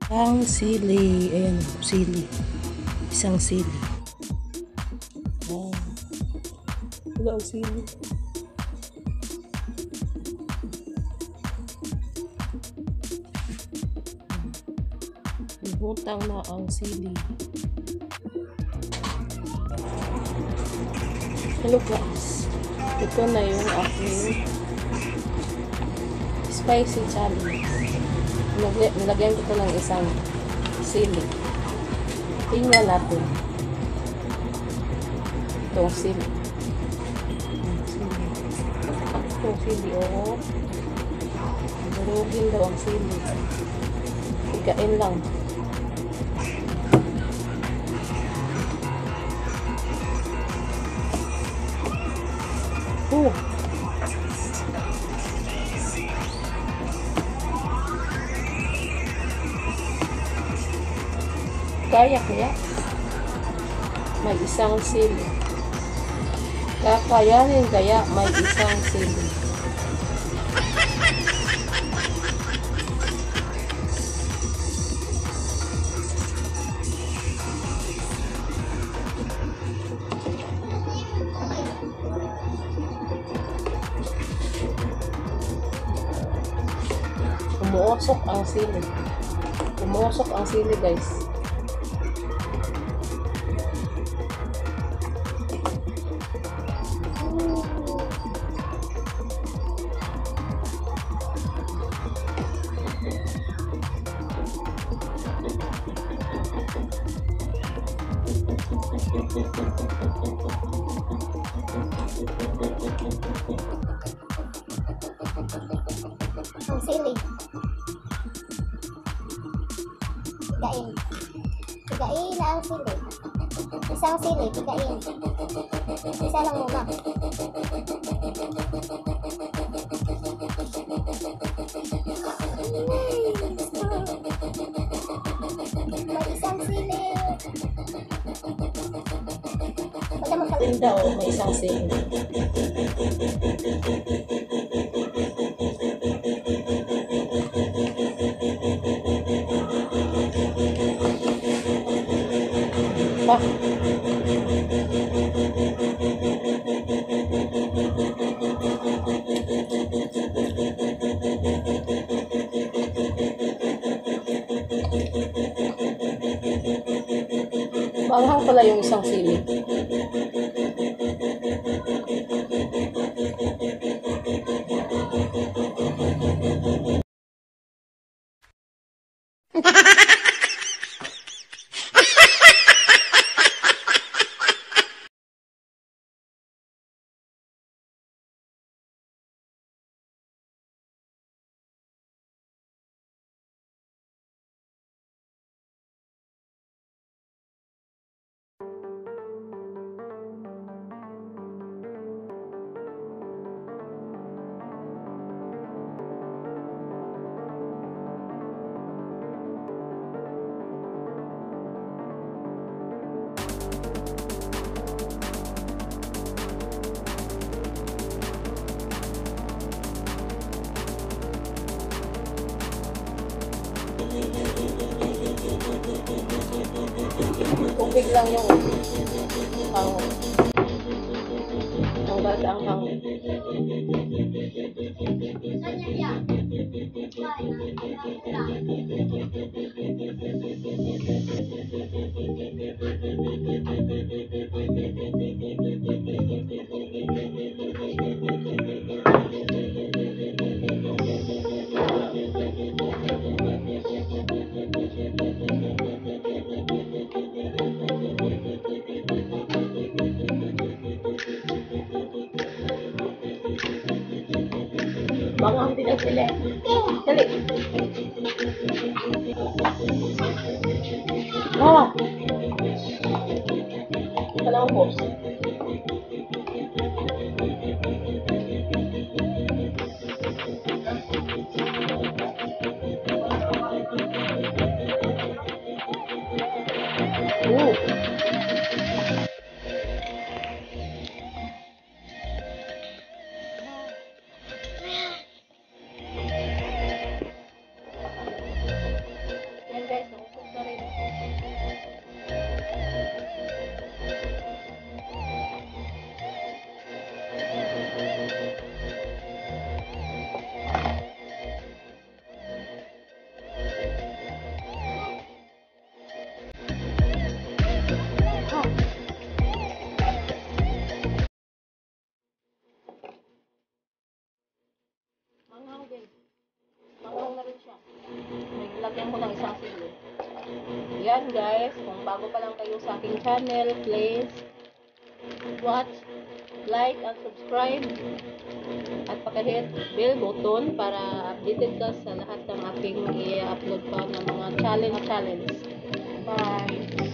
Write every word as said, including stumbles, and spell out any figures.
Ang sili. Ayan, sili. Isang sili. Oh. Wala ang sili. Butang na ang sili. Hello guys. Ito na yung aking spicy challenge. Nilagyan ko ito ng isang sili. Tingnan natin. Itong sili. Itong sili, oo. Durugin daw ang sili. Higain lang. Oh! Kaya kaya may isang sili. Kakayanin kaya may isang sili. Umuusok ang sili. Umuusok ang sili, guys. Ang sili. Tigain. Tigain na ang sili. Isang sili, tigain. Isa lang muna. May isang sili. Tinda o may isang sili. Pa. Parang pala yung isang sili. Tubig lang yung ang hanggang ang hangin. Baka ang tinig sila. Dali. Oh! Dalawang horse. Ooh! sa aking channel, please watch, like, and subscribe. At pakihit bell button para updated ka sa lahat ng aking i-upload pa ng mga challenge challenge. Bye!